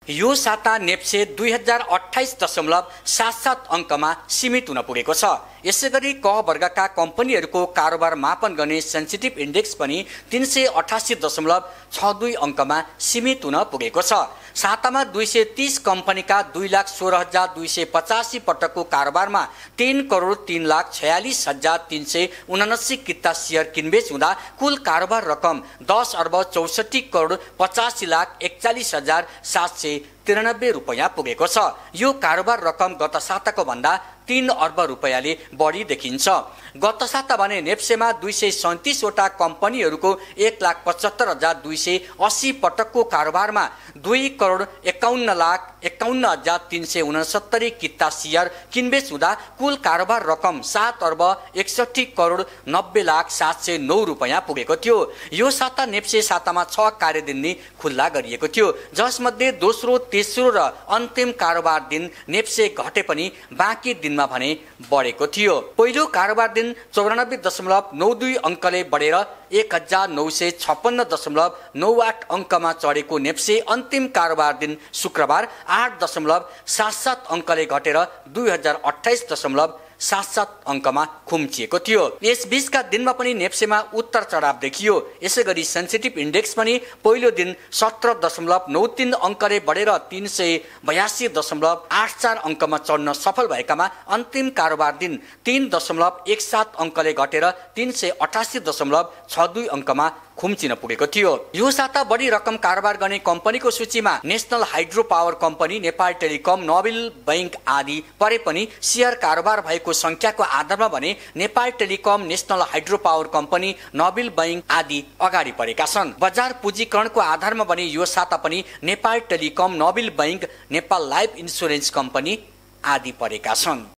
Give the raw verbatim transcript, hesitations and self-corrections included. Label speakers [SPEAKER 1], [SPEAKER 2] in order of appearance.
[SPEAKER 1] यो साता नेप्से दुई हजार अठाइस दशमलव सात सात अङ्कमा सीमित हुन पुगेको छ। यसैगरी क वर्गका कम्पनीहरूको कारोबार मापन गर्ने सेन्सिटिभ इन्डेक्स पनि तीन सय अठासी दशमलव छ दुई अङ्कमा सीमित हुन पुगेको छ। सातामा दुई सय तीस कम्पनीका दुई लाख सोह्र हजार दुई सय पचासी पटकको कारोबारमा तीन करोड तीन लाख छयालिस हजार तीन सय उनासी किता सेयर किनबेच हुँदा कुल कारोबार रकम दस अर्ब चौसठी करोड पचासी लाख एकचालिस हजार सात सय तिरानब्बे रुपियाँ पुगेको छ। यो कारोबार रकम गत साताको भन्दा तीन अर्ब रुपियाँले बढी देखिन्छ। गत साता भने नेप्सेमा दुई सय सैतिसवटा कम्पनीहरूको एक लाख पचहत्तर हजार दुई सय अस्सी पटकको कारोबारमा दुई करोड एकाउन्न लाख एकाउन्न हजार तीन सय उनसत्तरी किता सेयर किनबेच हुँदा कुल कारोबार रकम सात अर्ब एकसठी करोड नब्बे लाख सात सय नौ रुपियाँ पुगेको थियो। यो साता नेप्से सातामा छ कार्यदिन नै खुल्ला गरिएको थियो, जसमध्ये दोस्रो तेस्रो र अन्तिम कारोबार दिन नेप्से घटे पनि बाँकी दिनमा भने बढेको थियो। पहिलो कारोबार दिन चौरानब्बे दशमलव नौ दुई अङ्कले बढेर एक हजार नौ सय छप्पन्न दशमलव नौ आठ अङ्कमा चढेको नेप्से अन्तिम कारोबार दिन शुक्रबार आठ दशमलव सात सात अङ्कले घटेर दुई हजार अठाइस दशमलव सात सात अङ्कमा खुम्चिएको थियो। यस बीचका दिनमा पनि नेप्सेमा उत्तर चढाव देखियो। यसै गरी सेन्सिटिभ इन्डेक्स पनि पहिलो दिन सत्र दशमलव नौ तीन अङ्कले बढेर तीन सय बयासी दशमलव आठ चार अङ्कमा चढ्न सफल भएकामा अन्तिम कारोबार दिन तीन दशमलव एक सात अङ्कले घटेर तीन सय अठासी दशमलव छ दुई अङ्कमा खुम्चिन पुगेको थियो। यो साता बढी रकम कारोबार गर्ने कम्पनीको सूचीमा national hydro power company, Nepal telecom, Nobel bank आदि परे पनि सेयर कारोबार भएको संख्याको आधारमा भने Nepal telecom, national hydro power company, Nobel bank आदि अगाडि परेका छन्। बजार पुँजीकरणको आधारमा भने यो साता पनि Nepal telecom, Nobel bank, Nepal life insurance company आदि परेका छन्।